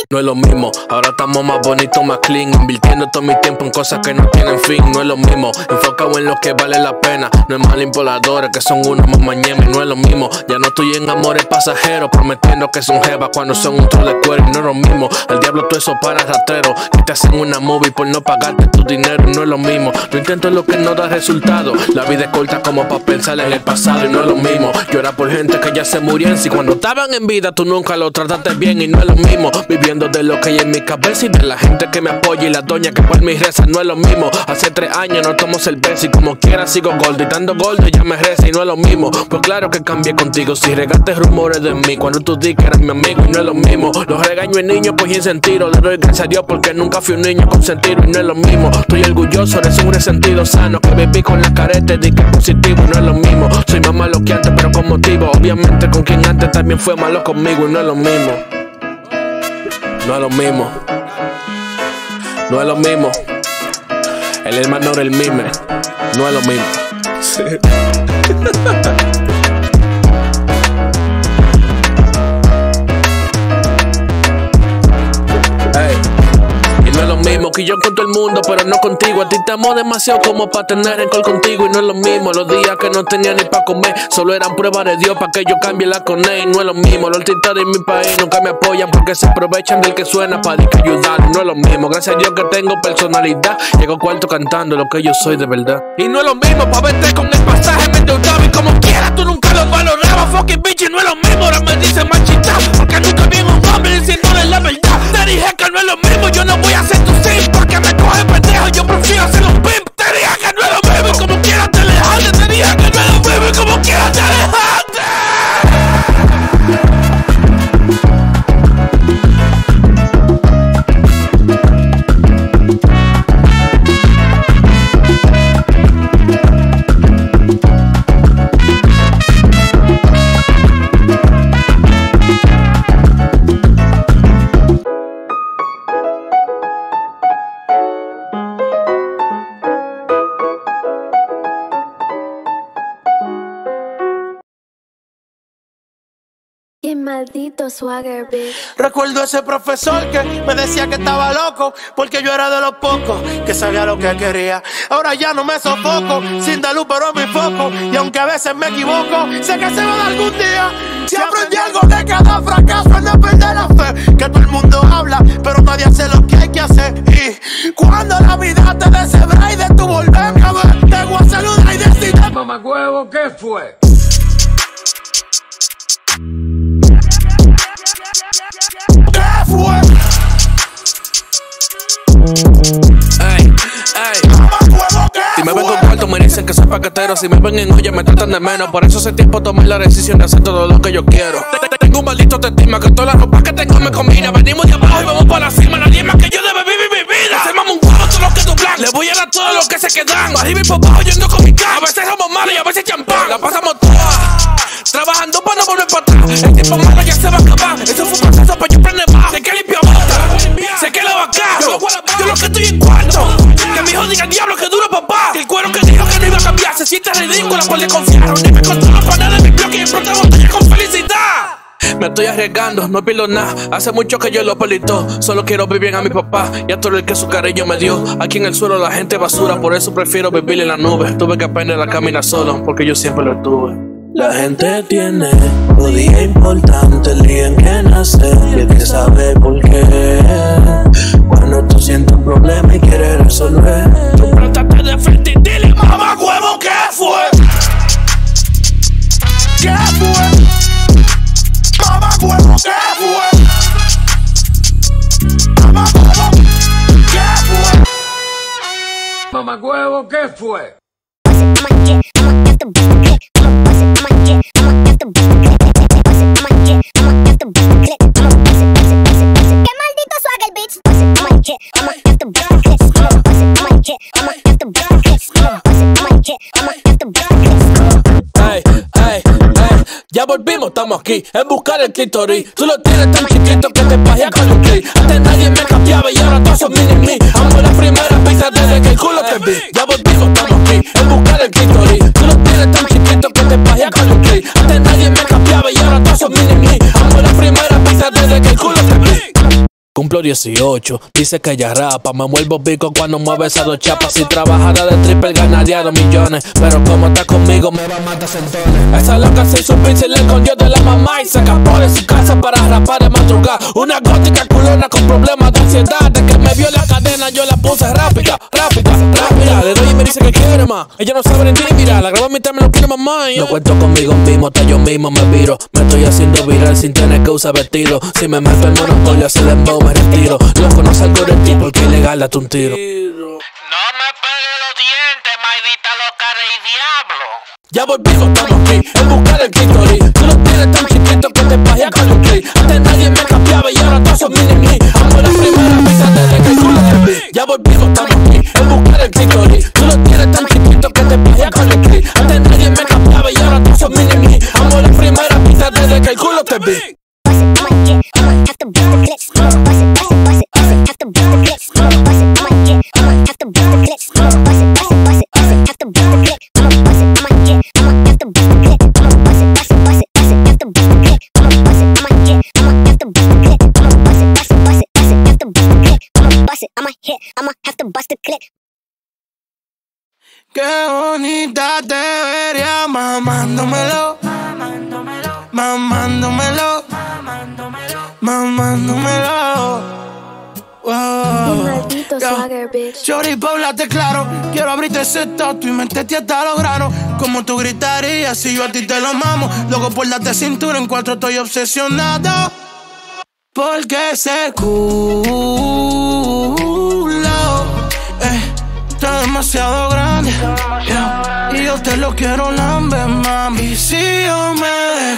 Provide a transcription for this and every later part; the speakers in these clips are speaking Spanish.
No es lo mismo, ahora estamos más bonitos, más clean, invirtiendo todo mi tiempo en cosas que no tienen fin. No es lo mismo, enfocado en lo que vale la pena. No es manipuladores que son unos más mañemes. No es lo mismo, ya no estoy en amores pasajeros, prometiendo que son jevas cuando son un troll de cuero. Y no es lo mismo, al diablo todo eso para rastrero, que te hacen una movie por no pagarte tu dinero. Y no es lo mismo, no intento lo que no da resultado. La vida es corta como para pensar en el pasado. Y no es lo mismo, llorar por gente que ya se murieron. Si cuando estaban en vida tú nunca lo trataste bien. Y no es lo mismo, viviendo de lo que hay en mi cabeza y de la gente que me apoya y la doña que por mi reza. No es lo mismo, hace 3 años no tomo cerveza y como quiera sigo gordo y dando gordo ya me reza. Y no es lo mismo, pues claro que cambié contigo. Si regaste rumores de mí cuando tú di que eras mi amigo. Y no es lo mismo, los regaño en niños pues sin sentido. Le doy gracias a Dios porque nunca fui un niño consentido. Y no es lo mismo, estoy orgulloso de ser un resentido sano que viví con la careta de que es positivo. Y no es lo mismo, soy más malo que antes pero con motivo. Obviamente con quien antes también fue malo conmigo. Y no es lo mismo, no es lo mismo, no es lo mismo. El hermano del mime, no es lo mismo. Sí. No es lo mismo que yo con todo el mundo, pero no contigo. A ti te amo demasiado como para tener rencor contigo. Y no es lo mismo, los días que no tenía ni para comer solo eran pruebas de Dios para que yo cambie la con él. No es lo mismo, los artistas de mi país nunca me apoyan porque se aprovechan del que suena para ayudar. No es lo mismo, gracias a Dios que tengo personalidad. Llego cuarto cantando lo que yo soy de verdad. Y no es lo mismo, pa' verte con el pasaje me endeudaba y como quiera tú nunca lo valorabas. Fucking bitch, y no es lo mismo, ahora me dicen machita porque nunca vi un hombre diciéndole la verdad. Te dije que no es lo mismo, yo no voy a ser tu sim porque me coge pendejo, yo prefiero ser un pimp. Te dije que no es lo mismo y como quiera te alejaste. Te dije que no es lo mismo y como quiera te alejaste. Qué maldito swagger, bitch. Recuerdo ese profesor que me decía que estaba loco porque yo era de los pocos que sabía lo que quería. Ahora ya no me sofoco, sin dar luz pero mi foco. Y aunque a veces me equivoco, sé que se va a dar algún día. Si aprendí algo de cada fracaso es no perder la fe. Que todo el mundo habla, pero nadie hace lo que hay que hacer. Y cuando la vida te deshebra y de tu volverme a ver, te voy a saludar y decirte: mamá huevo, ¿qué fue? ¿Qué fue? Ey, ey. Si me ven con cuarto me dicen que soy paquetero. Si me ven en olla me tratan de menos. Por eso hace tiempo tomé la decisión de hacer todo lo que yo quiero. Tengo un maldito autoestima que toda la ropa que tengo me combina. Venimos de abajo y vamos para la cima. Nadie más que yo debe vivir mi vida. Hacemos un huevo todo lo que tu plan. Le voy a dar todo lo que se quedan. Arriba y por abajo yendo con mi cara. A veces somos malos y a veces champán. La pasamos todas trabajando para no volver para atrás. El tiempo malo ya se va a acabar. Eso fue un proceso para yo prender más. Sé que limpio bota, sé que lo acá. Yo lo que estoy en cuarto. Que mi hijo diga el diablo que duro papá. Que el cuero que dijo que no iba a cambiar se siente ridículo por le confiaron. Ni me contó los paneles de mi bloque y exploté botella con felicidad. Me estoy arriesgando, no pierdo nada. Hace mucho que yo lo perdí todo. Solo quiero vivir a mi papá y a todo el que su cariño me dio. Aquí en el suelo la gente basura, por eso prefiero vivir en la nube. Tuve que aprender a caminar solo, porque yo siempre lo tuve. La gente tiene un día importante el día en que nace y hay que saber por qué. Cuando tú sientes un problema y quieres resolver, tú plantaste de frente y dile: mamá huevo, ¿qué fue? ¿Qué fue? Mamá huevo, ¿qué fue? Mamá huevo, ¿qué fue? Mamá huevo, ¿qué fue? Ey, ey, ey, ya volvimos, estamos aquí en buscar el clítoris. Tú lo tienes tan chiquito que te pajeas con un clic. Antes nadie me cambiaba y ahora todos son mini-me. Amo la primera pizza desde que el culo te vi. Ya volvimos, estamos aquí en buscar el clítoris. Tú lo tienes tan chiquito que te pajeas con un clic. Antes nadie me cambiaba y ahora todos son mini-me. Amo la primera pizza desde que el culo te vi. cumplo 18. Dice que ella rapa, me vuelvo pico cuando mueve esas dos chapas. Si trabajara de triple ganaría 2 millones, pero como está conmigo me va a matar centones. Esa loca se hizo un pincel y le escondió de la mamá y se escapó de su casa para rapar de madrugada. Una gótica culona con problemas de ansiedad. De que me vio la cadena yo la puse rápida. Le doy y me dice que quiere más. Ella no sabe ni tímida, la grabo a mitad me lo quiere mamá. No cuento conmigo mismo, hasta yo mismo me viro. Me estoy haciendo viral sin tener que usar vestido. Si me meto en monopolio, hace dembow, me retiro. Loco, no salgo de ti porque es ilegal, date un tiro. No me pegue los dientes, maldita loca de diablo. Ya volvimos, estamos aquí, en buscar el clítoris. Tú lo tienes tan chiquito que te pajeas con un clip. Antes nadie me cambiaba y ahora todos son mini. Amo la primera pizza desde que el culo te vi. Ya volvimos, estamos aquí, en buscar el clítoris. Tú lo tienes tan chiquito que te pajeas con un clip. Antes nadie me cambiaba y ahora todos son mini. Amo la primera pizza desde que el culo te vi. Qué bonita te vería mamándomelo, mamándomelo, mamándomelo. Wow. Maldito swagger, bitch. Shorty, pa' hablarte claro, quiero abrirte ese tatu y meterte hasta los granos. Como tú gritarías si yo a ti te lo mamo. Loco por darte cintura, en 4 estoy obsesionado. Porque ese culo está demasiado grande, yeah. Y yo te lo quiero lamber, mami. Y si yo me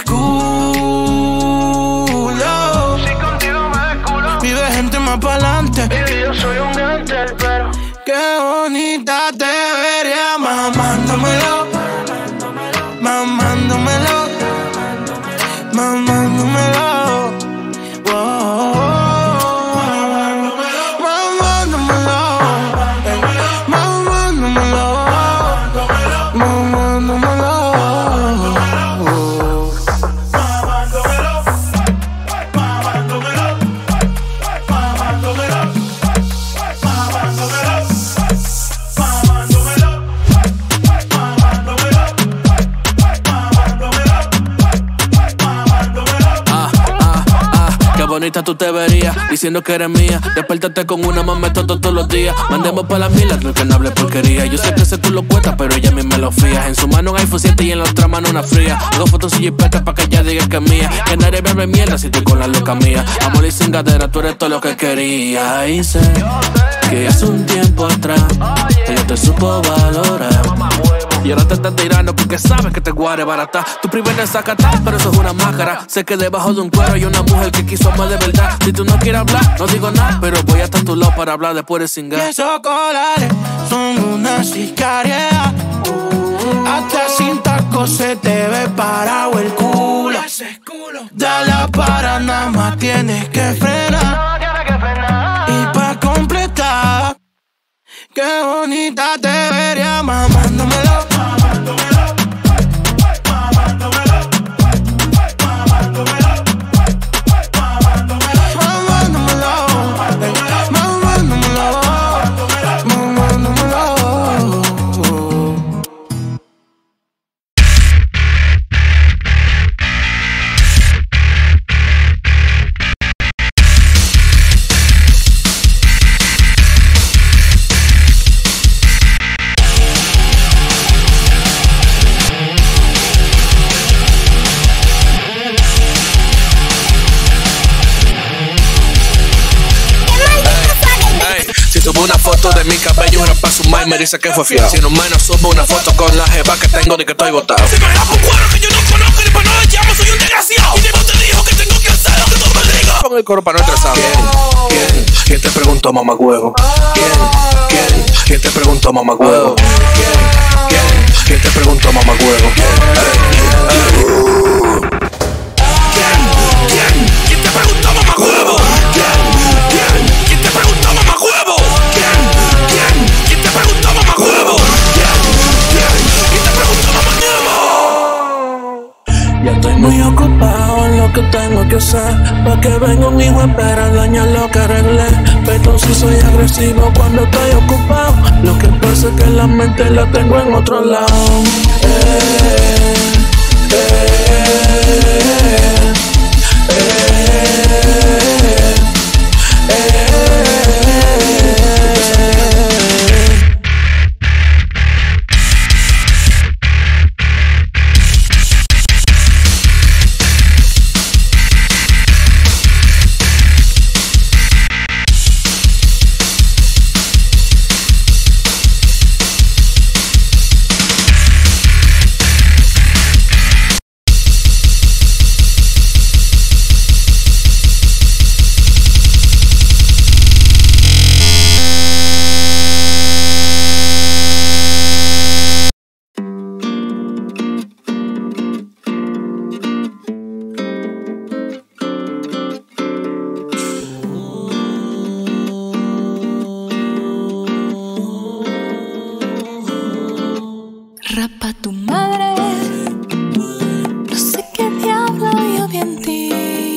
desculo, si contigo me desculo, vive gente más pa'lante. Baby, yo soy un gánster, pero qué bonita te vería mamándomelo, mamándomelo, mamándomelo. Bonita tú te verías, diciendo que eres mía. Despertate con una mamá todos los días. Mandemos pa' la mila, que no hable porquería. Yo sé que ese tú lo cuesta, pero ella a mí me lo fía. En su mano un iPhone 7 y en la otra mano una fría. Hago fotos y jipetas pa' que ella diga que es mía. Que nadie me hable mierda si estoy con la loca mía. Amor y cingadera, tú eres todo lo que quería. Y sé que hace un tiempo atrás ella te supo valorar. Y ahora te estás tirando porque sabes que te guarde barata. Tu primera sacata, pero eso es una máscara. Sé que debajo de un cuero hay una mujer que quiso amar de verdad. Si tú no quieres hablar, no digo nada, pero voy a estar a tu lado para hablar después de cingar. Y esos colares son una sicaria. Hasta sin taco se te ve parado el culo. Dale para nada más tienes que frenar. Y pa' completar, qué bonita te vería mamándomelo. Una foto de mi cabello era pa' sumar y me dice que fue fiel. Si no menos subo una foto con la jeva que tengo ni que estoy botado. Si me da por cuero que yo no conozco ni pa' no le llamo, soy un desgraciado. Y Dios te dijo que tengo que hacer lo que tú me digas. Pon el coro para no estresar. ¿Quién te preguntó, mamá huevo? ¿Quién te preguntó, mamá huevo? ¿Quién te preguntó, mamá huevo? ¿Quién te preguntó, mamá huevo? ¿Quién te preguntó, mamá huevo? ¿Quién te preguntó, mamá huevo? ¿Quién te preguntó, mamá huevo? Ya estoy muy ocupado. ocupado en lo que tengo que hacer. Pa' que venga un hijo a esperar dañar lo que arreglé. Pero si soy agresivo cuando estoy ocupado. Lo que pasa es que la mente la tengo en otro lado. Rapa tu madre, no sé qué diablo yo vi en ti.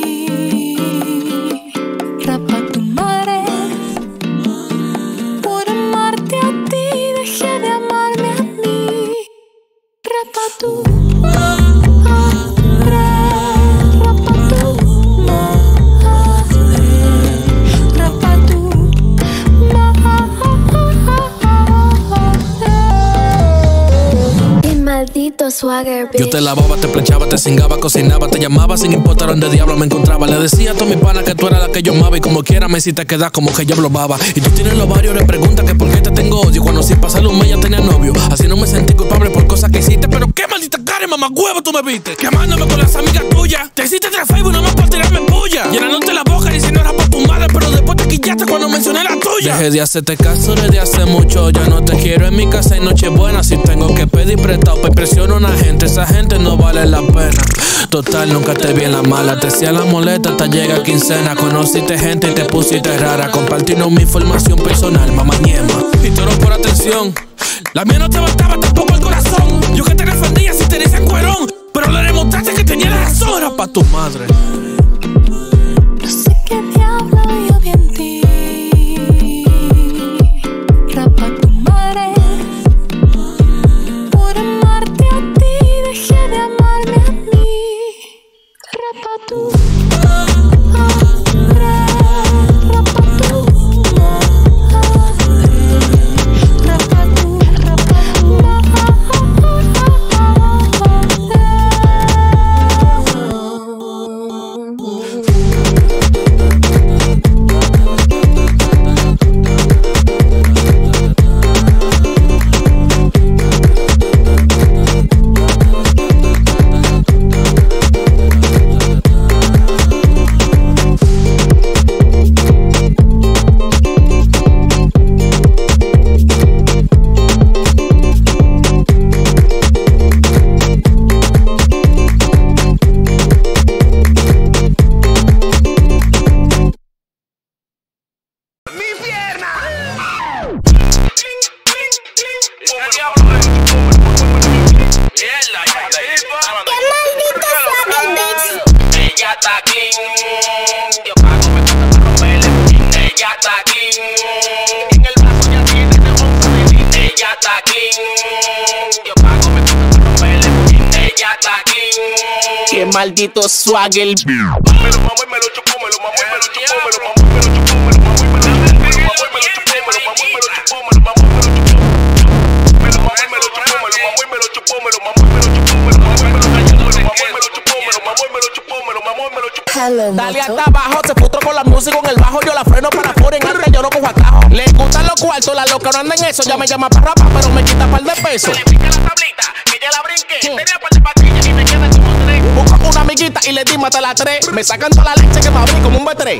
Rapa tu madre, por amarte a ti dejé de amarme a mí. Rapa tu madre, rapa tu madre, rapa tu Maldito swagger, bitch. Yo te lavaba, te planchaba, te cingaba, cocinaba, te llamaba sin importar dónde diablo me encontraba. Le decía a todos mis panas que tú eras la que yo amaba y como quiera me hiciste quedar como que yo blobaba. Y tú tienes los varios de preguntas que por qué te tengo odio cuando sin pasarle un mes ya tenía novio. Así no me sentí culpable por cosas que hiciste, pero qué maldita cara, mamá huevo tú me viste. Quemándome con las amigas tuyas. Te hiciste 3 Facebook nomás por tirarme puya. Llenándote la boca diciendo era pa' tu madre, pero después te quillaste cuando mencioné la tuya. Dejé de hacerte caso desde hace mucho, ya no te quiero en mi casa y Nochebuena. Si tengo que pedir prestado pa' impresionar a una gente, esa gente no vale la pena. Total, nunca te vi en la mala, te hacía la molesta hasta llega quincena. Conociste gente y te pusiste rara, compartiendo mi información personal, mamá ñema. Y todo por atención, la mía no te bastaba tampoco el corazón. Yo que te defendía si te dicen cuerón, pero le demostraste que tenía la razón. Era pa' tu madre. no sé qué diablo yo vi en ti. Rapa tu madre, por amarte a ti dejé de amarme a mí. Rapa tu madre, rapa tu madre, rapa tu Qué maldito swagger. Dale hasta abajo, se frustró con la música en el bajo. Yo la freno para afuera, en arte yo no cojo atajo. Le gustan los cuartos, la loca no anda en eso. Ya me llama para rapar, pero me quita par de pesos. Le pica la tablita, que ya la brinqué. Tenía par de pastillas y me queda como 3. Busco una amiguita y le di mata la 3. Me sacan toda la leche que me abrí como un B3.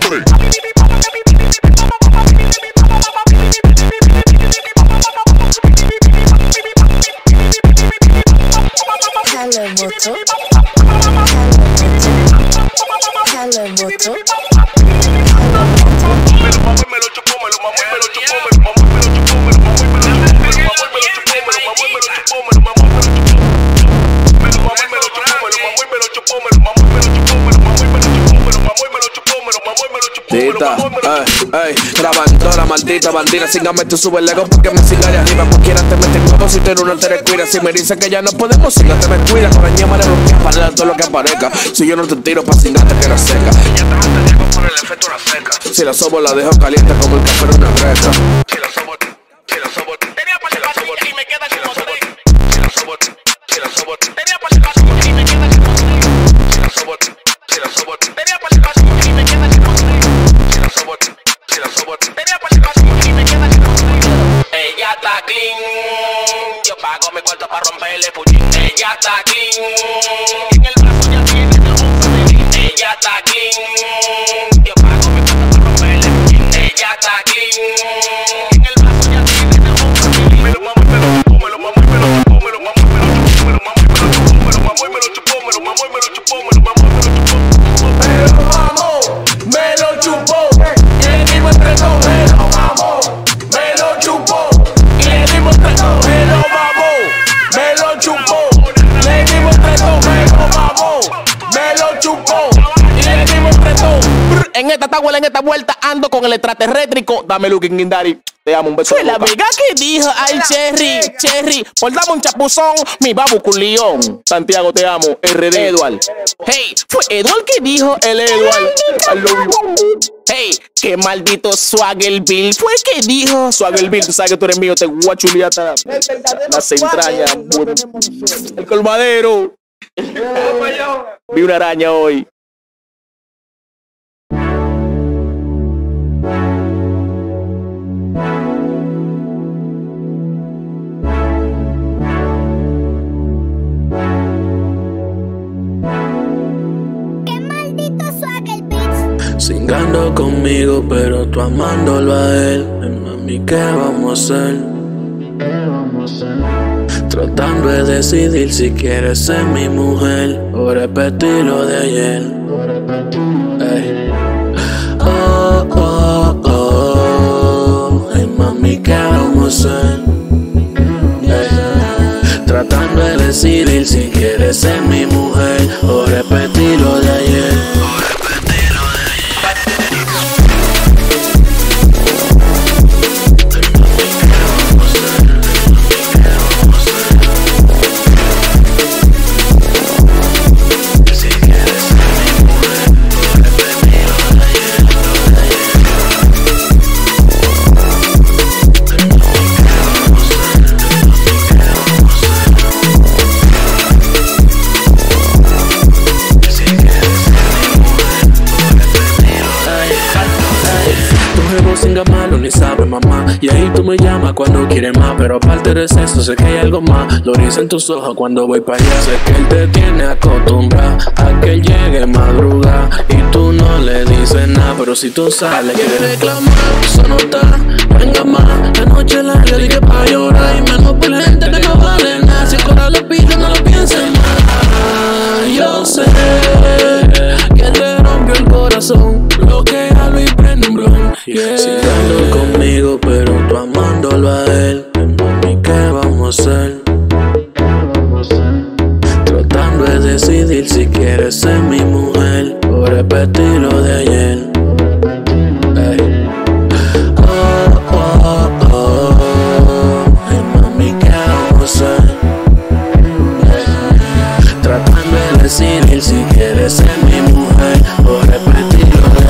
Me lo chupó, me lo mamó y me lo chupó. Tita, grabando maldita bandida. Sígame, tú sube el ego porque me siga de arriba. Cualquiera te mete en huevo si tú no te descuidas. Si me dicen que ya no podemos, si no te me cuida. Con la ñema le rompí para todo lo que aparezca. Si yo no te tiro pa' cingarte que era seca. Ya te no te llego por el efecto la seca. Si la sobo la dejo caliente como el café de una greca. Si la sobo, tenía para el vaso y me queda como tres. Si la sobo, tenía para el vaso y me queda como tres. Si la sobo, tenía para el vaso y me queda como tres. Si la sobo, tenía para el vaso y me queda como tres. Ella está clean, yo pago mi cuarto para romperle puchín. Ella está clean, en el brazo ya tiene un femenín. Ella está clean, yo pago mi cuarto para romperle puchín. Ella está clean, en el brazo ya tiene un femenín. Me lo mamo y me lo chupó, me lo mamo y me lo chupó, me lo mamo y me lo chupó, me lo mamo y me lo chupó, me lo mamo y me lo chupó, me lo mamo y me lo chupó, me lo mamo y me lo chupó. Me lo mamo, me lo chupó, y le dimos entre dos, me lo mamo, me lo chupó, y le dimos entre dos, me lo mamo, me lo chupó, le dimos entre dos, me lo mamo, me lo chupó, y le dimos entre dos. En esta tabuela, en esta vuelta, ando con el extraterrétrico. Dame looking in daddy. Te amo, un beso. Fue la vega que dijo al Cherry, por dame un chapuzón, mi babu culión. Santiago, te amo, RD Edward. Hey, fue Edward que dijo el Edward. I love you. Hey, qué maldito Swagger Bill. Fue que dijo Swagger Bill, tú sabes que tú eres mío, te voy a chulear hasta las entrañas. El colmadero. Vi una araña hoy. Cingando conmigo, pero tú amándolo a él. Mami, ¿qué vamos a hacer? Tratando de decidir si quieres ser mi mujer o repetir lo de ayer. Ey. Oh, oh, oh. Hey, mami, ¿qué vamos a hacer? Ey. Tratando de decidir si quieres ser mi mujer o repetir lo de ayer. Malo, ni sabe mamá. Y ahí tú me llamas cuando quieres más. Pero aparte de eso, sé que hay algo más. Lo dice en tus ojos cuando voy para allá. Sé que él te tiene acostumbrado a que él llegue madrugada y tú no le dices nada. Pero si tú sales, quieres reclamar, eso no está. Venga más, la noche larga, dije pa' llorar. Y menos por la gente que no vale nada. Si el corazón lo pide, no lo pienses más. Yo sé que te rompió el corazón. Bloquealo y prende un blon. Yeah. Sigando conmigo, pero tú amándolo a él. Mami, ¿qué vamos a hacer? Tratando de decidir si quieres ser mi mujer o repetir lo de ayer. Hey. Oh, oh, oh. Hey, mami, ¿qué vamos a hacer? Hey. Tratando de decidir si quieres ser mi mujer o repetir lo de ayer.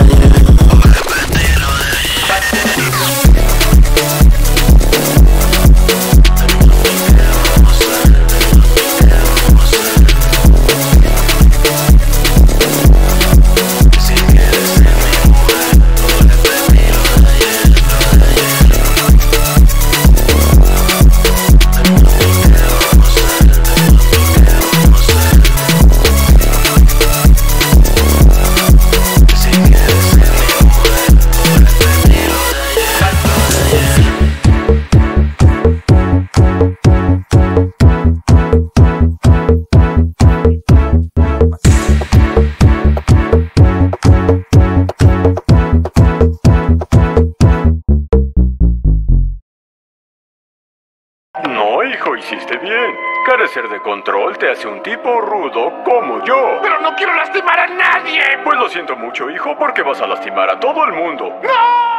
ser de control te hace un tipo rudo como yo. ¡Pero no quiero lastimar a nadie! Pues lo siento mucho, hijo, porque vas a lastimar a todo el mundo. ¡No!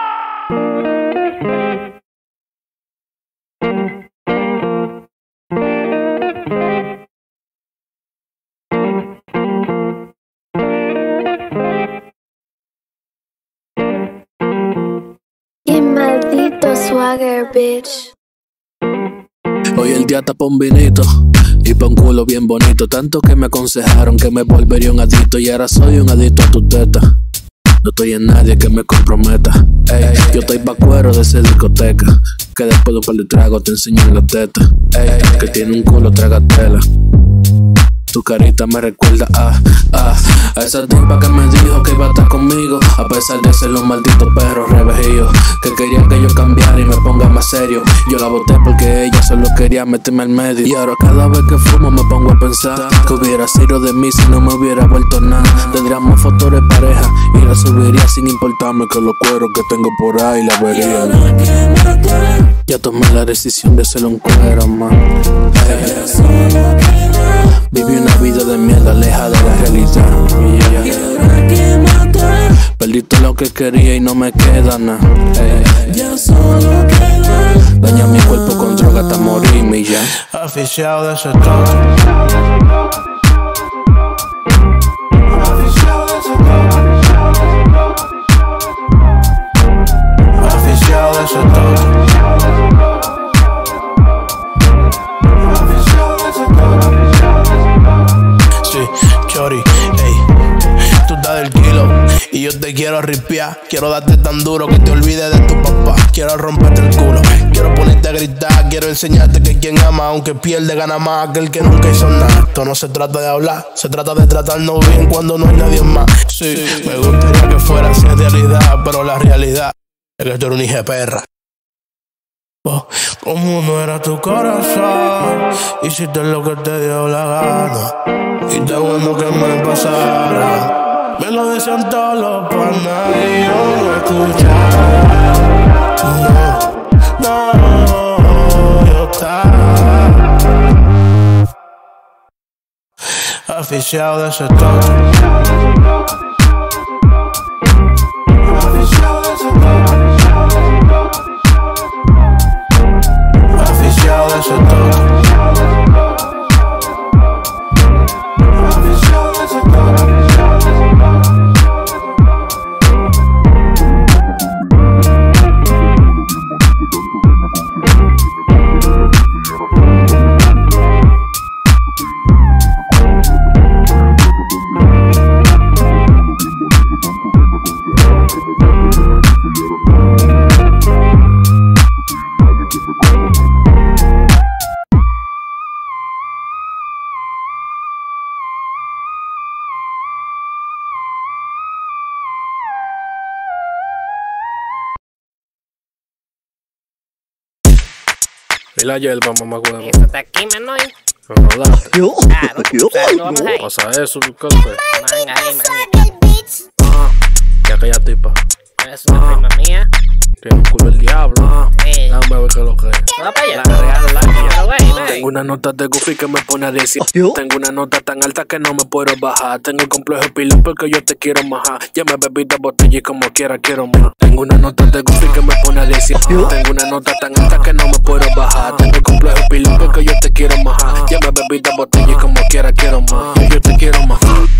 Qué maldito swagger, bitch. Hoy el día tapa un vinito y pa' un culo bien bonito. Tanto que me aconsejaron que me volvería un adicto y ahora soy un adicto a tu teta. No estoy en nadie que me comprometa. Ey, yo estoy pa' cuero de esa discoteca, que después de un par de tragos te enseñan la teta. Ey, que tiene un culo, tragatela. Tu carita me recuerda a esa tipa que me dijo que iba a estar conmigo, a pesar de ser un maldito perro revejío, que quería que yo cambiara y me ponga más serio. Yo la boté porque ella solo quería meterme al medio. Y ahora cada vez que fumo me pongo a pensar que hubiera sido de mí si no me hubiera vuelto nada. Tendríamos fotos de pareja y la subiría sin importarme que los cueros que tengo por ahí la verían. Ya tomé la decisión de ser un cuero, man. Viví una vida de mierda lejos de la realidad. Perdí todo lo que quería y no me queda nada. Daña mi cuerpo con droga hasta morirme y ya. Oficial de ese toque. Oficial de ese toque. Chori, ey, tú estás del kilo y yo te quiero ripiar. Quiero darte tan duro que te olvides de tu papá. Quiero romperte el culo, quiero ponerte a gritar. Quiero enseñarte que quien ama, aunque pierde, gana más aquel que nunca hizo nada. Esto no se trata de hablar, se trata de tratarnos bien cuando no hay nadie más. Sí, me gustaría que fuera así en realidad, pero la realidad es que tú eres un hijo de perra. Como no era tu corazón, hiciste lo que te dio la gana. Y te bueno que me pasara. Me lo decían todos los panas y yo no escuchaba. No, yo estaba oficial de ese toque. Oficial de ese toque. Oficial de ese toque. Y la hierba, mamá huevo. Eso está aquí, Manoy. No jodaste. Claro, ¿sabes lo vamos a ir? Pasa eso, ¿qué fue? Manga ahí, manga. Y aquella tipa Es una prima mía. tiene un culo el diablo. Déjame ver qué es lo que es. Va para allá. La regalo, güey. Tengo una nota de Goofy que me pone a decir. Tengo una nota tan alta que no me puedo bajar. Tengo el complejo pilón porque yo te quiero majar. Ya me bebí de botella y como quiera quiero más. Tengo una nota de Goofy que me pone a decir. Tengo una nota tan alta que no me puedo bajar. Tengo el complejo pilón porque yo te quiero majar. Ya me bebí de botella y como quiera quiero más. Yo te quiero más.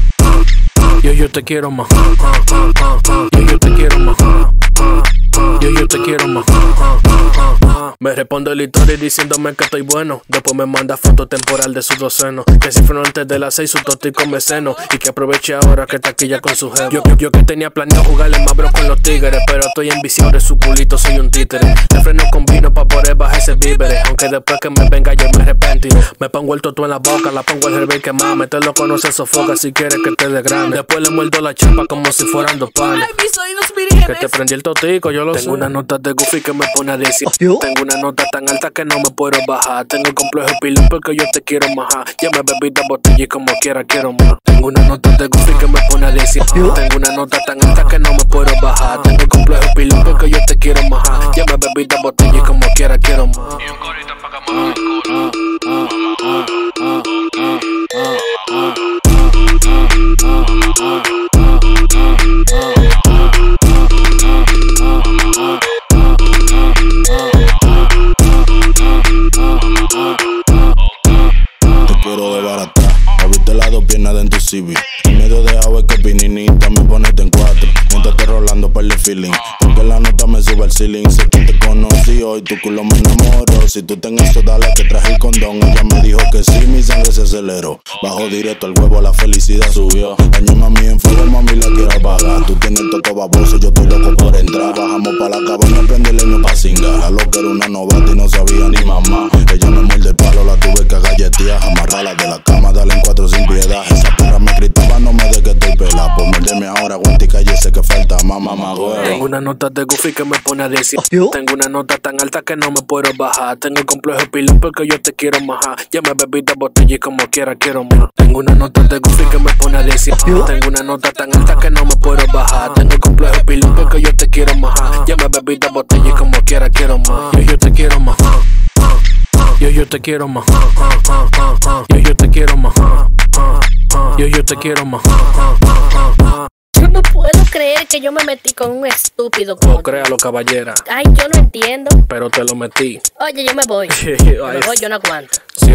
Yo te quiero más. Yo te quiero más. Yo te quiero más. Me responde el historia diciéndome que estoy bueno. Después me manda foto temporal de su doceno. Que si fueron antes de las 6 su tostico me seno. Y que aproveche ahora que taquilla con su jefe. Yo que tenía planeado jugarle más bro con los tigres. Pero estoy enviciado de su culito, soy un títere. Le freno con vino pa' poder bajar ese víveres. Aunque después que me venga yo me arrepentiré. Me pongo el toto en la boca, la pongo el herbe quemado. Meterlo con no se sofoca si quiere que te dé grande. Después le muerdo la chapa como si fueran dos panes. Que te prendí el totico, yo lo sé. Tengo una nota de Goofy que me pone a decir. Tengo una nota tan alta que no me puedo bajar. Tengo el complejo pilón porque yo te quiero majar. Ya me bebí de botella y como quiera quiero más. Tengo una nota de Goofy que me pone a decir. Tengo una nota tan alta que no me puedo bajar. Tengo el complejo pilón porque yo te quiero majar. Ya me bebí de botella y como quiera quiero más. Y un corito pa' que bonita, me ponete en cuatro. Mientras te rolando por el feeling, porque la nota me sube al ceiling. Sé que te conocí hoy, tu culo me enamoró. Si tú tengas eso, dale que traje el condón. Ella me dijo que sí, mi sangre se aceleró. Bajo directo al huevo, la felicidad subió. Daño a mí en fuego, mami, la quiero apagar. Tú tienes el toto baboso, yo estoy loco por entrar. Bajamos pa' la cabaña, prende el leño pa' cingar. La loca era una novata y no sabía ni mamá. Ella me muerde el palo, la tuve que galletear. Amarrarla de la cama, darle en cuatro sin piedad. Esa perra me gritaba, no me de que estoy pelada. Por morderme ahora, aguanta y calle, sé que falta mamá, güey. Tengo una nota de goofy que me pone a decir. Tengo una nota tan alta que no me puedo bajar. Tengo el complejo pilón porque yo te quiero majar. Ya me bebí de botella y como quiera quiero más. Tengo una nota de goofy que me pone a decir. Tengo una nota tan alta que no me puedo bajar. Tengo el complejo pilón porque yo te quiero majar. Ya me bebí de botella y como quiera quiero más. Yo te quiero más. Yo te quiero más. Yo te quiero más. Yo te quiero más. Yo no puedo creer que yo me metí con un estúpido. No créalo, caballera. Ay, yo no entiendo. Pero te lo metí. Oye, yo me voy. Yo no aguanto. Sí.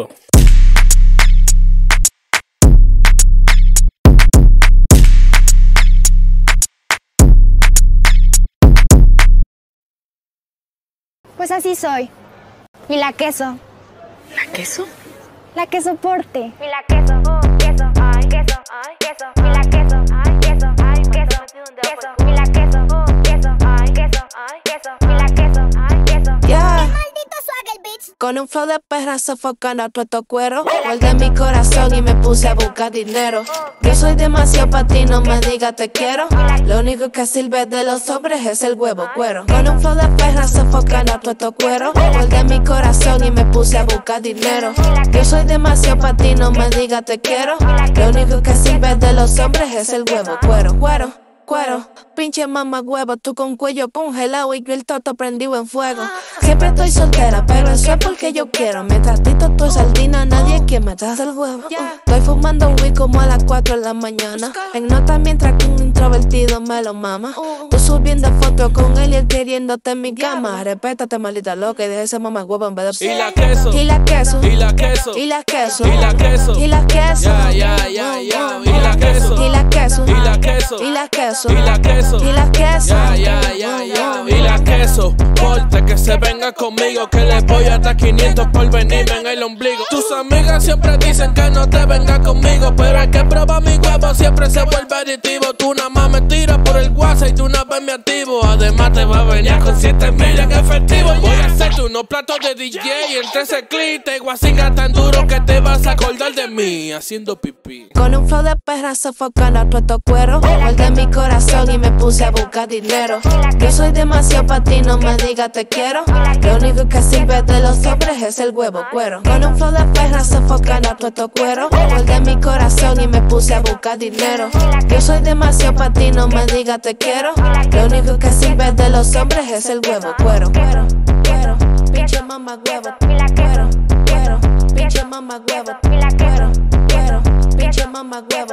Pues así soy. Y la queso. ¿La queso? La que soporte. Y la queso, queso, ay, queso, ay, queso. Y la queso, ay, queso, ay, queso. Queso, y la queso, queso, ay, queso, ay, queso. Y la queso, ay, queso. Yeah. Maldito swagger, bitch. Con un flow de perra sofocando a todo tu cuero. Guardé mi corazón y me puse a buscar dinero. Yo soy demasiado pa' ti, no me digas te quiero. Lo único que sirve de los hombres es el huevo cuero. Con un flow de perra sofocando a todo tu cuero. Guardé mi corazón y me puse a buscar dinero. Yo soy demasiado pa' ti, no me digas te quiero. Lo único que sirve de los hombres es el huevo cuero. Cuero, pinche mamá huevo, tú con cuello congelado y yo el toto prendido en fuego. Siempre estoy soltera, pero eso es porque yo quiero. Mientras tito tu sardina, nadie que me das el huevo. Estoy fumando weed como a las 4 de la mañana. En nota mientras que un introvertido me lo mama. Tú subiendo fotos con él y él queriéndote en mi cama. Respétate, maldita loca, y deja ese mamá huevo en vez de... Y la queso, y la queso, y la queso, y la queso, y la queso, y la queso, ya, y la queso, y la queso, y la queso, y la queso, y la queso, y la queso, ya, y la queso. Porte que se venga conmigo, que le voy hasta 500 por venirme en el ombligo. Tus amigas siempre dicen que no te vengas conmigo, pero el que prueba mi huevo siempre se vuelve adictivo. Tú nada más me tiras por el WhatsApp y tú una vez me activo. Además te va a venir con 7,000 en efectivo. Voy a hacerte unos platos de DJ y entre ese clip te guasinga tan duro que te vas a acordar de mí haciendo pipí. Con un flow de perra sofocando a todo tu cuero. Guardé mi corazón y me puse a buscar dinero. Yo soy demasiado pa' ti, no me digas te quiero. Lo único que sirve de los hombres es el huevo cuero. Con un flow de perra sofocando a todo tu cuero. Guardé mi corazón y me puse a buscar dinero. Yo soy demasiado pa' ti, no me digas te quiero. Lo único que sirve de los hombres es el huevo cuero. Pinche mamá huevo, cuero, pinche mamá huevo, cuero, pinche mamá huevo,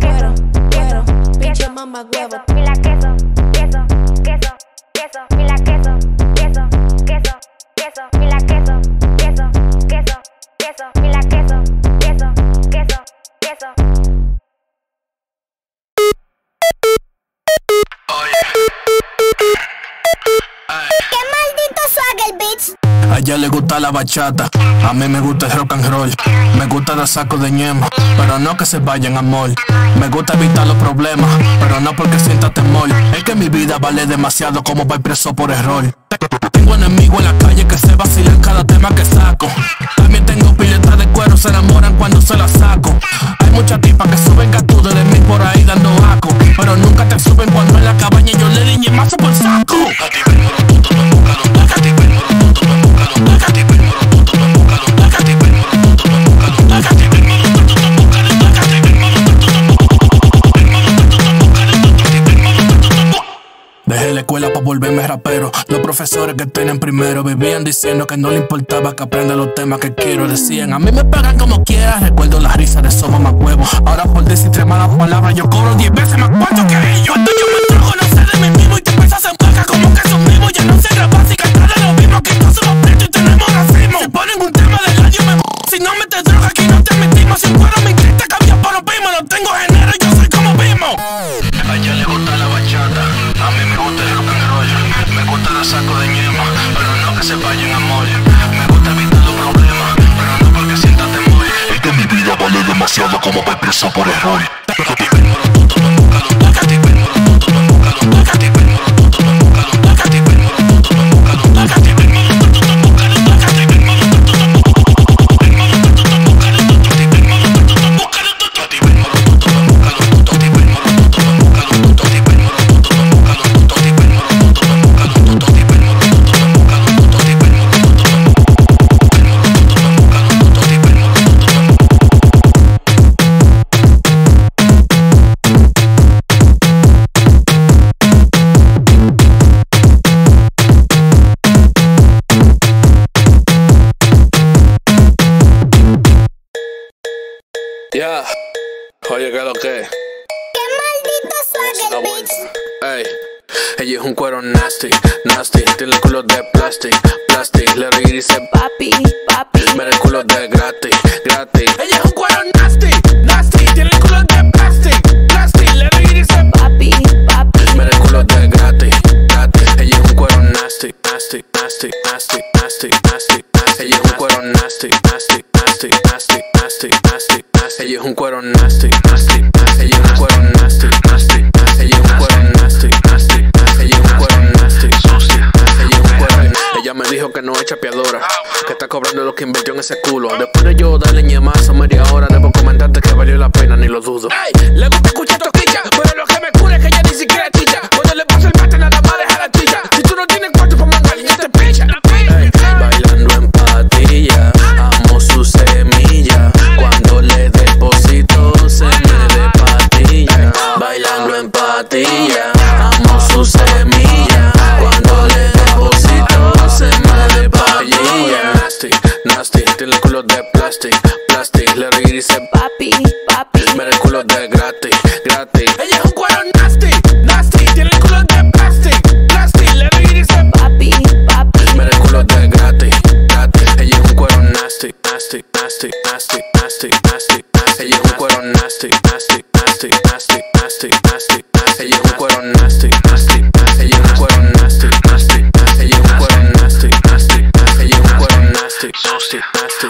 cuero, pinche mamá huevo. Y la queso, queso, queso, queso. Y la queso, queso, queso, queso. Y la queso, queso, queso, queso. Y la queso, queso, queso, queso. ¡Qué maldito swagger, bitch! A ella le gusta la bachata, a mí me gusta el rock and roll. Me gusta dar saco de ñema, pero no que se vayan a mall. Me gusta evitar los problemas, pero no porque sienta temor. Es que mi vida vale demasiado como para ir preso por error. Tengo enemigos en la calle que se vacilan cada tema que saco. También tengo piletas de cuero, se enamoran cuando se las saco. Hay muchas tipas que suben gatudes de mí por ahí dando aco, pero nunca te suben cuando en la cabaña yo le diñe mazo por saco. Dejé la escuela pa' volverme rapero. Los profesores que tenían primero vivían diciendo que no le importaba que aprenda los temas que quiero. Decían, a mí me pagan como quiera. Recuerdo la risa de esos mamá huevos. Ahora por decir 3 malas palabras yo cobro 10 veces más cuarto que ellos. Cuando yo me trago no sé de mí mismo y te empiezas a enfocar como que son mismos. Ya no sé grabar si cantar de lo mismo, que todos somos pretos y tenemos racismo. Si ponen un tema de radio me si no metes droga aquí no te metimos. Si fuera mi crista cambia por lo mismo. No tengo género, yo soy como Bimo. como permiso por error. Yeah, oye, ¿qué es lo que? ¡Qué maldito swagger, bitch! Ey, ella es un cuero nasty, nasty. Tiene el culo de plastic, plastic. Le ríe y dice papi, papi. Mira el culo de gratis, gratis. Ella es un cuero nasty, nasty. Tiene el culo de plastic, plastic. Le ríe y dice papi, papi. Mira el culo de gratis, gratis. Ella es un cuero nasty, nasty, nasty, nasty, nasty, nasty, nasty. Ella es un cuero nasty, nasty, nasty, nasty, nasty, nasty. Ella es un cuero nasty, nasty, nasty. Ella es un cuero nasty, nasty, nasty. Ella es un cuero nasty, nasty, nasty. Ella es un cuero nasty, nasty, nasty. Ella es un cuero. Ella me dijo que no es chapeadora, que está cobrando lo que invirtió en ese culo. Después de yo darle ñemazo media hora, debo comentarte que valió la pena, ni lo dudo. Ey, le gusta escuchar toquilla, pero lo que me cura es que ella ni siquiera es ticha. Cuando le pasa el bate nada más deja la tilla. Si tú no tienes cuarto para mandar, ya te picha. Ey, bailando en patilla, amo su semilla. Cuando le deposito se me de patilla. Bailando en patilla, amo su semilla. Cuando le deposito se me de patilla. Nasty, nasty, tiene el culo de plastic, plastic. Le ríe y dice papi, papi. Mira el culo de gratis, gratis. Ella es un cuero nasty, nasty. Tiene el culo de plastic, plastic. Le ríe y dice papi, papi. Mira el culo de gratis, gratis. Ella es un cuero nasty, nasty, nasty, nasty, nasty, nasty, nasty. Ella es un cuero nasty, nasty, nasty, nasty, nasty, nasty, nasty. Ella es un cuero nasty, nasty, nasty. Ella es un cuero nasty, nasty, nasty. Ella es un cuero nasty, nasty, nasty. Ella es un cuero nasty, nasty, nasty.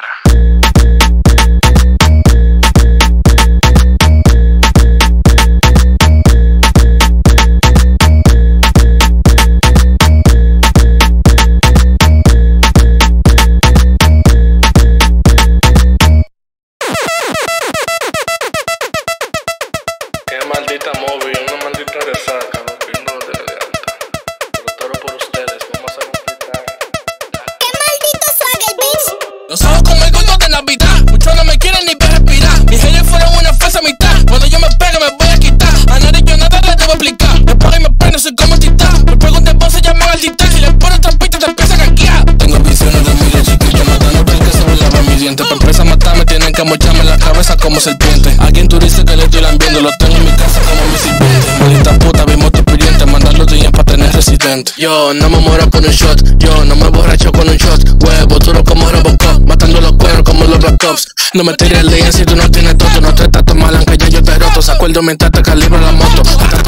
Qué maldita móvil, una maldita resaca, los pingos de garganta. Pero todo por ustedes, vamos a completar. ¡Qué maldito swagger, bitch! Los ojos como el gordo de Navidad, muchos no me quieren ni ver respirar. Mis haters fueron una falsa mitad, cuando yo me pegue me voy a quitar. A nadie yo nada les debo explicar, me pago y me prendo, soy como titán. Me pregunté vos se llama al titán, si le pones trampita te empiezan a guiar. Tengo visiones de mí de chiquillo, matando por el que se me lava mi diente. Para empezar a matarme tienen que mocharme la cabeza como serpiente. Alguien tú dices que le estoy lambiendo, lo tengo en mi casa como mi sirviente. Maldita puta, mi moto pidiente, mandar los días para tener residente. Yo no me muero con un shot, yo no me borracho con un shot. Huevo duro como Robocop, matando los cueros como los Black Ops. No me tires lean si tú no tienes toto, no te estás tomando que ya yo te roto. Saco el mientras te calibro la moto.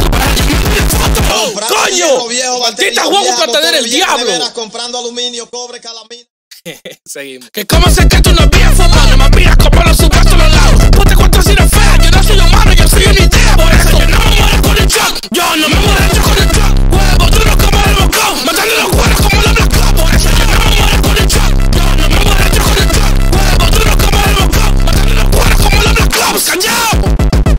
¡Coño! ¡Maldita huevo para tener el diablo! Comprando aluminio, cobre, calamina. Seguimos. Que como sé que tú no vienes fumando, me miras como los subas a los lados. Ponte cuatro si no fea, yo no soy humano, yo soy una idea. Por eso yo no me muero con el shock, yo no me muero con el shock. Huevo duro como el bocón, matando los cueros como los Black Ops. Por eso yo no me muero con el shock, yo no me muero con el shock. Huevo duro como el bocón, matando los cueros como los Black Ops. ¡Callao!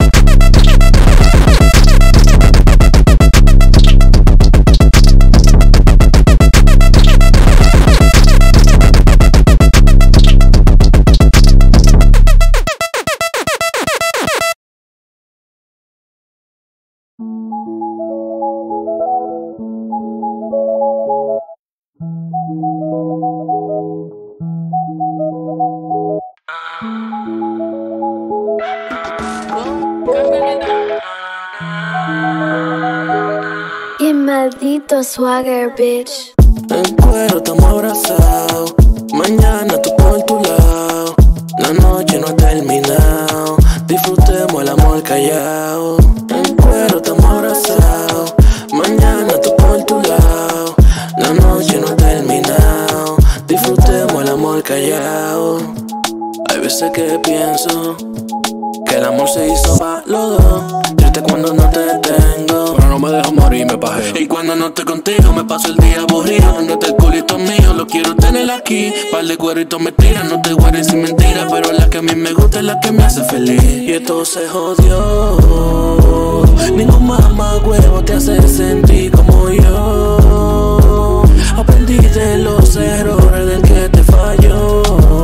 Qué maldito swagger, bitch. En cuero estamos abrazados, mañana tú por tu lado. La noche no ha terminado, disfrutemos el amor callado. En cuero estamos abrazados, mañana tú por tu lado. La noche no ha terminado, disfrutemos el amor callado. Hay veces que pienso tengo, pero no me dejo morir, me pajeo. Y cuando no estoy contigo me paso el día aburrido. Donde está el culito mío, lo quiero tener aquí. Par de cueritos me tiran, no te guardes sin mentira, pero la que a mí me gusta es la que me hace feliz. Y esto se jodió. Ningún mamá huevo te hace sentir como yo. Aprendí de los errores del que te falló.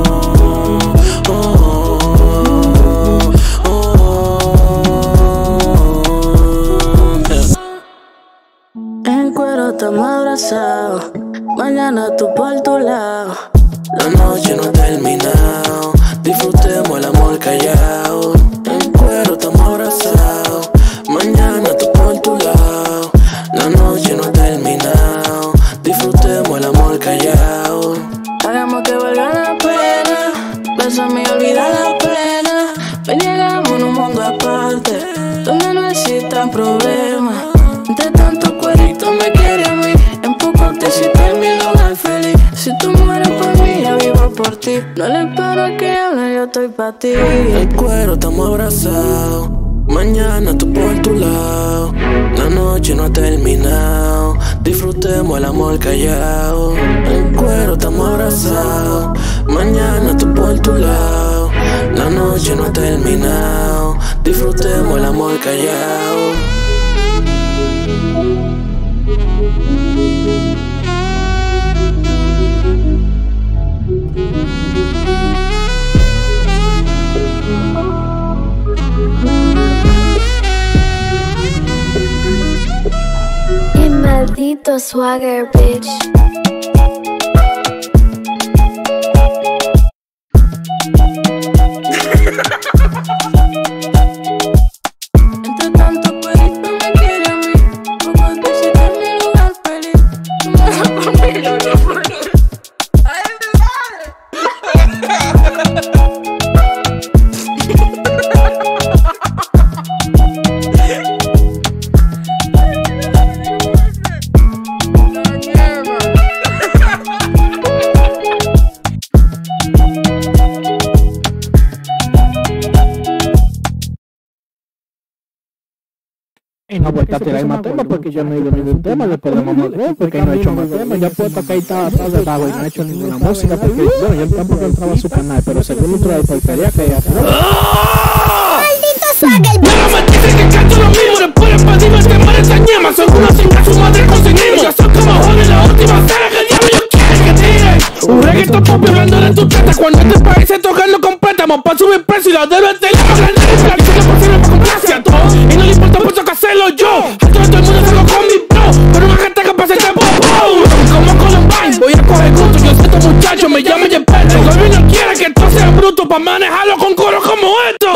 En cuero estamos abrazados, mañana tú por tu lado. La noche no ha terminado, disfrutemos el amor callado. En cuero estamos abrazados, mañana tú por tu lado. La noche no ha terminado, disfrutemos el amor callado. Hagamos que valga la pena, bésame y olvida la pena. Ven y hagamos en un mundo aparte, donde no existan problemas. De tanto cuerito me quiere a mí, en poco te hiciste en mi lugar feliz. Si tú mueres por mí, yo vivo por ti. No le espero que hable, yo estoy pa' ti. En cuero estamos abrazados, mañana tú por tu lado. La noche no ha terminado, disfrutemos el amor callado. En cuero estamos abrazados, mañana tú por tu lado. La noche no ha terminado, disfrutemos el amor callado. Y maldito swagger, bitch. Entre tanto cuerito me quiere a mí, poco te hiciste en mi lugar feliz. Y no vuelta a tirar más temas porque yo no he ido ningún tema después de Mamá Huevo, porque no he hecho más temas. Ya puesto que ahí estaba atrás de bajo y no he hecho ninguna música porque, bueno, yo tampoco entraba a su canal, pero según otro de porquería que hay atrás. ¡Maldito swagger! No me dices que canto lo mismo, después de pedirme te mueres esa ñema. Son unos sin que su madre conseguimos. Ya son como joder la última cena que el diablo yo quiero que tire. Un reggaeton pop hablando de tu teta cuando este país se tocando con préstamos pa' subir precio y la debe te la grande. Y sé que posible pa' comprarse a todos y no le importa mucho que hacerlo yo. A todo el mundo salgo con mi bro, pero una gente que pase este bobo. Como Columbine, voy a coger gusto, yo sé este muchacho me llama y experto. El gobierno quiere que esto sea bruto pa' manejarlo con coro como esto.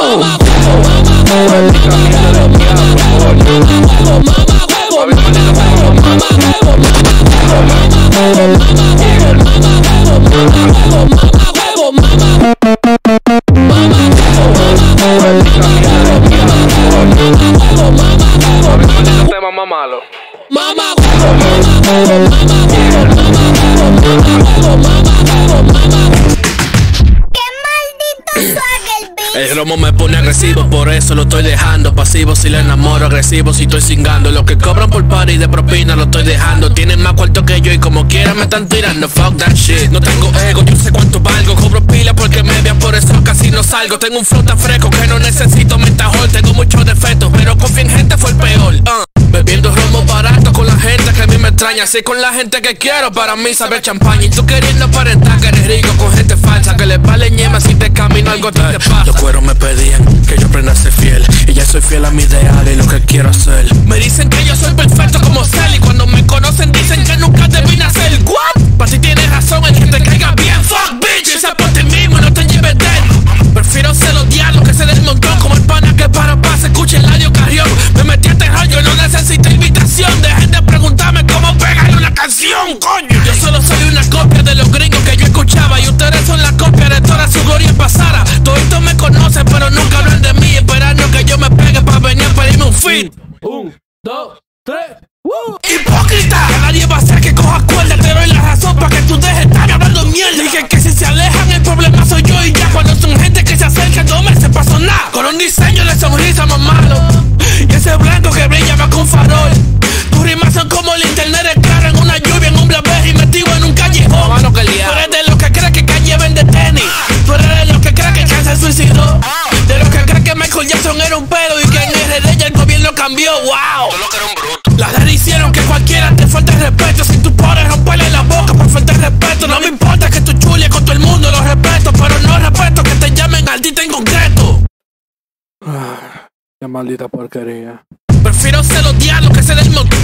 Mamá malo. El romo me pone agresivo, por eso lo estoy dejando pasivo. Si le enamoro, agresivo, si estoy cingando. Lo que cobran por party de propina lo estoy dejando. Tienen más cuarto que yo y como quiera me están tirando. Fuck that shit, no tengo ego, yo sé cuánto valgo. Cobro pila porque me vean, por eso casi no salgo. Tengo un flow tan fresco que no necesito mentajol. Tengo muchos defectos, pero confío en gente, fue el peor. Bebiendo romo barato con la gente que a mí me extraña. Así con la gente que quiero, para mí saber champaña. Y tú queriendo aparentar que eres rico con gente falsa, que les vale ñema si te camino algo te pasa. Los cueros me pedían que yo aprenda a ser fiel, y ya soy fiel a mi ideal y lo que quiero hacer. Me dicen que yo soy perfecto como Cell, y cuando me conocen dicen que nunca debí nacer. What? Pa' si tienes razón en que te caiga bien. Fuck bitch, esa por ti mismo y no te lleves de. Prefiero ser odiado que se desmontó como el pana que para se escuche el radio Carrión. Me metí a este rollo, no necesito invitación. Dejen de preguntarme cómo pegar una canción, coño. Yo solo soy una copia de los gringos que yo escuchaba, y ustedes son la copia de toda su gloria pasada. Todos me conocen pero nunca hablan de mí, esperando que yo me pegue para venir a pedirme un feed. 1, 2, 3. ¡Hipócrita! Que nadie va a hacer que coja cuerda. Te doy la razón para que tú dejes estar hablando mierda. Dije que si se alejan el problema soy yo y ya. Cuando son gente que se acerca no me se pasó nada. Con un diseño de sonrisa más malo, y ese blanco que brilla más que un farol. Tus rimas son como el internet es claro en una lluvia, en un Blackberry metido en un callejón. Tú eres de los que creen que Kanye vende tenis. Tú eres de los que creen que Kanye se suicidó. De los que creen que Michael Jackson era un pedo y que en RD ya el gobierno cambió. Wow. Tú lo que eres un bruto. Las leyes hicieron que cualquiera te falte el respeto. Si tú pones romperle la boca por falta de respeto. No me importa que tú chulies con todo el mundo, lo respeto. Pero no respeto que te llamen Aldita en concreto. Qué maldita porquería. Prefiero ser los diablos que ser el montón.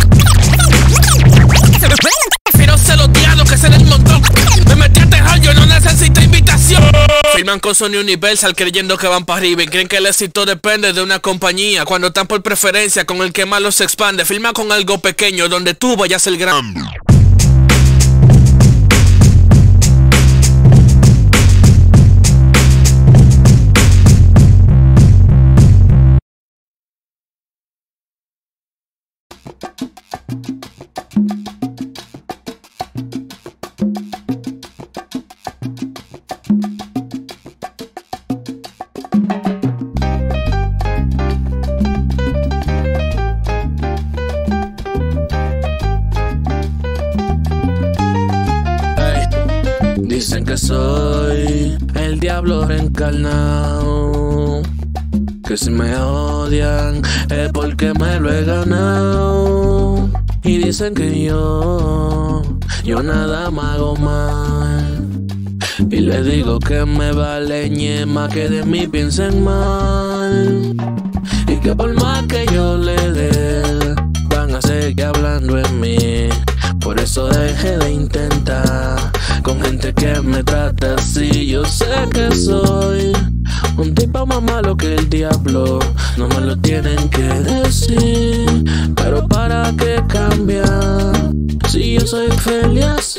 Prefiero ser los diablos que ser el montón. Me metí a tejar, yo no necesito invitación. Firman con Sony Universal creyendo que van para arriba y creen que el éxito depende de una compañía. Cuando están por preferencia con el que más los expande. Firma con algo pequeño donde tú vayas el grande. Dicen que soy el diablo reencarnado, que si me odian es porque me lo he ganado. Y dicen que yo nada me hago mal. Y les digo que me vale ñema que de mí piensen mal. Y que por más que yo le dé, van a seguir hablando en mí. Por eso dejé de intentar con gente que me trata así. Yo sé que soy un tipo más malo que el diablo, no me lo tienen que decir. Pero para qué cambiar si yo soy feliz así.